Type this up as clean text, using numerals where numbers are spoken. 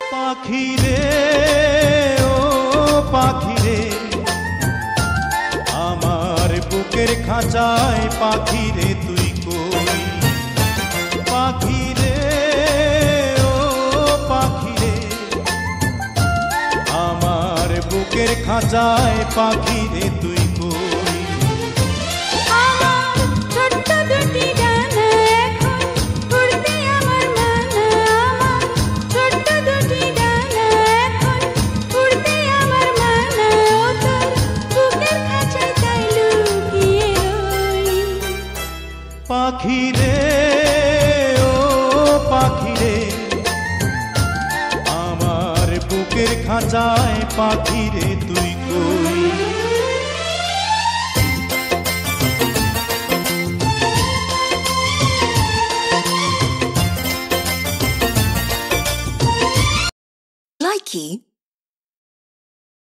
পাখি রে ও পাখি রে আমার বুকের খাঁচায় পাখি রে তুই কই পাখি রে ও পাখি রে আমার বুকের খাঁচায় পাখি রে তুই কই আমার ছোট্ট দুটি ডানা এখন উড়তে আমার মানা আমার ছোট্ট দুটি ডানা এখন উড়তে আমার মানা ও তোর বুকের খাঁচায় তাই লুকিয়ে রই পাখি রে ও পাখি রে আমার বুকের খাঁচায় পাখি রে তুই কই Likey